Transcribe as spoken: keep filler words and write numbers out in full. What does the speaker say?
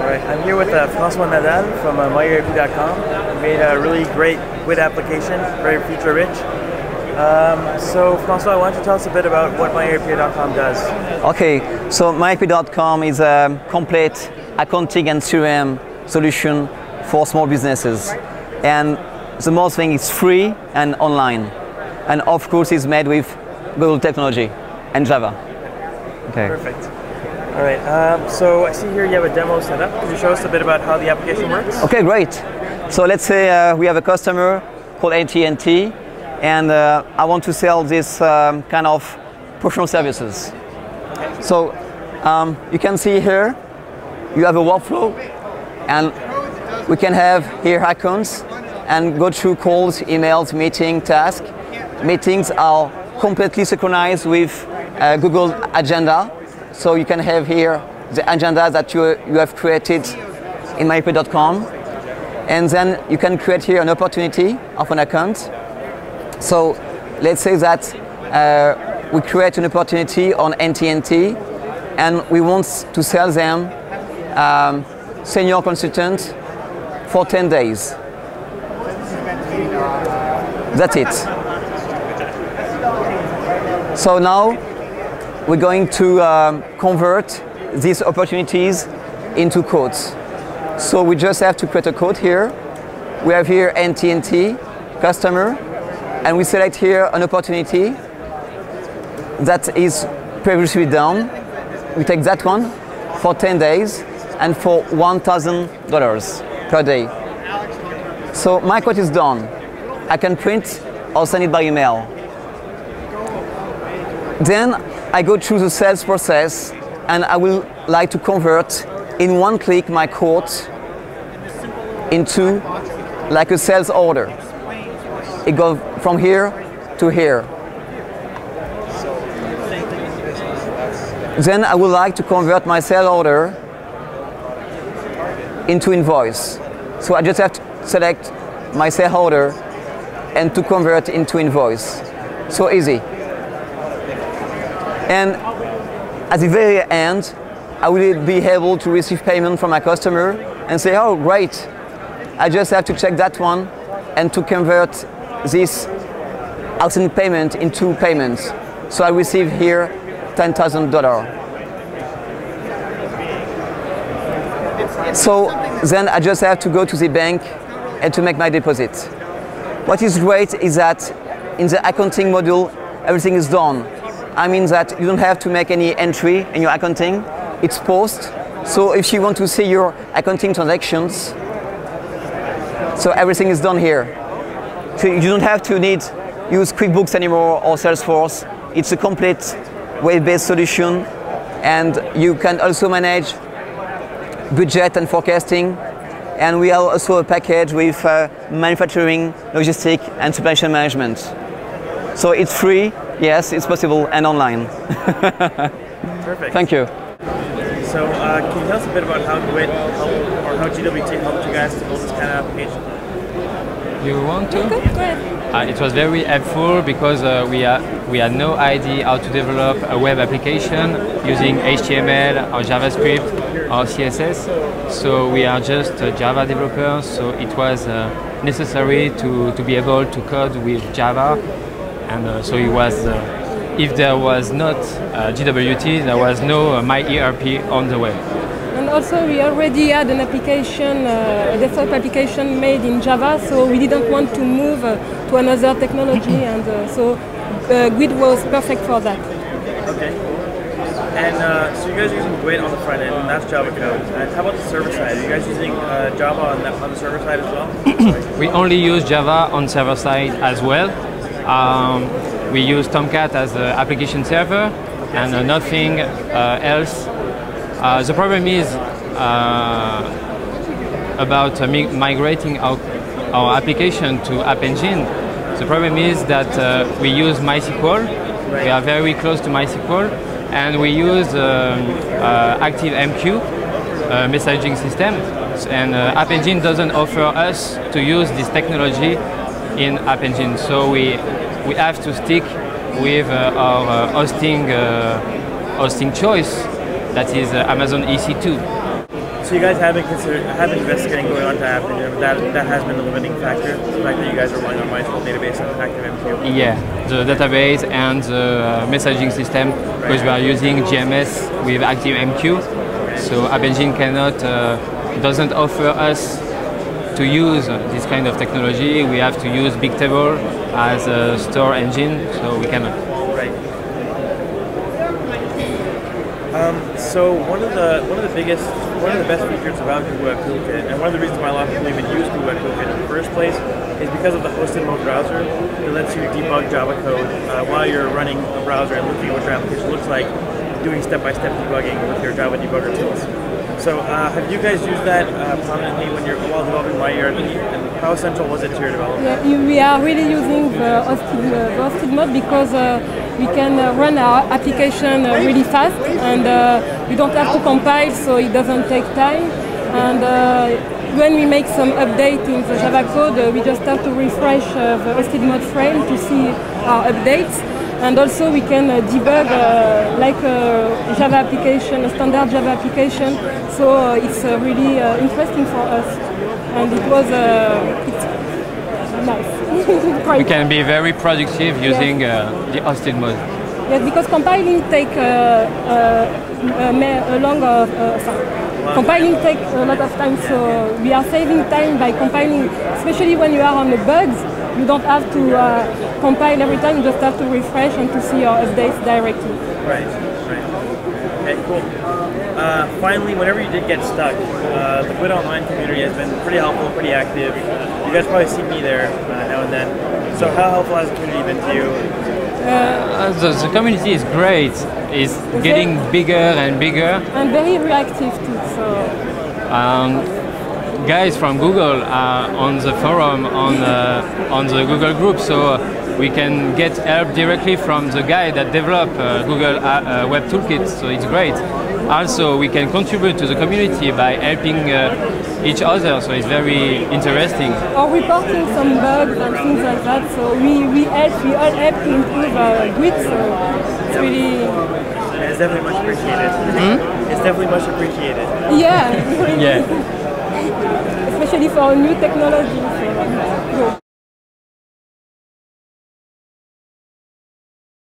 All right, I'm here with uh, François Nadal from uh, my E R P dot com. We made a really great web application, very feature-rich. Um, so, François, why don't you tell us a bit about what my E R P dot com does? Okay, so my E R P dot com is a complete accounting and C R M solution for small businesses. And the most thing is free and online. And of course, it's made with Google technology and Java. Okay. Perfect. All right, um, so I see here you have a demo set up. Could you show us a bit about how the application works? Okay, great. So let's say uh, we have a customer called A T and T, and uh, I want to sell this um, kind of professional services. So um, you can see here, you have a workflow, and we can have here icons and go through calls, emails, meeting, tasks. Meetings are completely synchronized with uh, Google Agenda. So you can have here the agenda that you, you have created in my E R P dot com. And then you can create here an opportunity of an account. So let's say that uh, we create an opportunity on A T and T and we want to sell them um, senior consultant for ten days. That's it. So now we're going to um, convert these opportunities into codes. So we just have to create a code here. We have here A T and T customer, and we select here an opportunity that is previously done. We take that one for ten days and for one thousand dollars per day. So my code is done. I can print or send it by email. Then I go through the sales process and I will like to convert in one click my quote into like a sales order. It goes from here to here. Then I would like to convert my sales order into invoice. So I just have to select my sales order and to convert into invoice. So easy. And at the very end, I will be able to receive payment from my customer and say, oh, great. I just have to check that one and to convert this outstanding payment into payments. So I receive here ten thousand dollars. So then I just have to go to the bank and to make my deposit. What is great is that in the accounting module, everything is done. I mean that you don't have to make any entry in your accounting. It's post. So if you want to see your accounting transactions, so everything is done here. So you don't have to need use QuickBooks anymore or Salesforce. It's a complete web-based solution, and you can also manage budget and forecasting. And we have also a package with uh, manufacturing, logistics, and supply chain management. So it's free. Yes, it's possible, and online. Perfect. Thank you. So uh, can you tell us a bit about how Gwit helped, or how G W T helped you guys to build this kind of application? You want to? Go ahead. Uh, it was very helpful because uh, we, had, we had no idea how to develop a web application using H T M L or JavaScript or C S S. So we are just uh, Java developers, so it was uh, necessary to, to be able to code with Java. And uh, so it was, uh, if there was not uh, G W T, there was no uh, My E R P on the web. And also we already had an application, uh, a desktop application made in Java, so we didn't want to move uh, to another technology, and uh, so uh, Gwit was perfect for that. Okay. And uh, so you guys are using Gwit on the front end, and that's Java code. And how about the server side? Are you guys using uh, Java on the, on the server side as well? We only use Java on server side as well. Um, we use Tomcat as the application server and uh, nothing uh, else. Uh, the problem is uh, about uh, migrating our, our application to App Engine. The problem is that uh, we use MySQL. We are very close to MySQL, and we use um, uh, ActiveMQ uh, messaging system. And uh, App Engine doesn't offer us to use this technology in App Engine, so we we have to stick with uh, our uh, hosting uh, hosting choice, that is uh, Amazon E C two. So so you guys have been considered, have been investigating going on to Appian. That that has been the limiting factor. The fact that you guys are relying on MySQL database and ActiveMQ. Yeah, the database and the uh, messaging system, because we are using G M S with ActiveMQ. So App Engine cannot uh, doesn't offer us to use this kind of technology. We have to use Bigtable as a store engine, so we cannot. Right. Um, so one of the one of the biggest, one of the best features about Google Web Toolkit, and one of the reasons why a lot of people even use Google Web Toolkit in the first place, is because of the hosted mode browser that lets you debug Java code uh, while you're running a browser and looking at what your application looks like, doing step-by-step debugging with your Java debugger tools. So uh, have you guys used that uh, prominently when you're while developing MyERP, and how essential was it to your development? Yeah, we are really using the hosted, uh, the hosted mode because uh, we can uh, run our application uh, really fast, and uh, we don't have to compile, so it doesn't take time. And uh, when we make some update in the Java code, uh, we just have to refresh uh, the hosted mode frame to see our updates. And also we can uh, debug uh, like a Java application, a standard Java application. So uh, it's uh, really uh, interesting for us. And it was uh, it's nice. We can be very productive using yes. uh, the hosted mode. Yes, because compiling take uh, uh, a long uh, uh, compiling take a lot of time. So we are saving time by compiling, especially when you are on the bugs. You don't have to uh, compile every time, you just have to refresh and to see your updates directly. Right, right. Okay, cool. Uh, finally, whenever you did get stuck, uh, the Quit Online community has been pretty helpful, pretty active. You guys probably see me there uh, now and then. So how helpful has the community been to you? Uh, the, the community is great. It's getting bigger and bigger. And very reactive too. So. Um, guys from Google are on the forum, on uh, on the Google group, so we can get help directly from the guy that developed uh, Google uh, Web Toolkit, so it's great. Also, we can contribute to the community by helping uh, each other, so it's very interesting. Or reporting some bugs and things like that, so we, we help, we all help to improve uh, Grid, so it's really... Yeah, it's definitely much appreciated. Hmm? It's definitely much appreciated. Yeah. Yeah. Especially for new technology. So.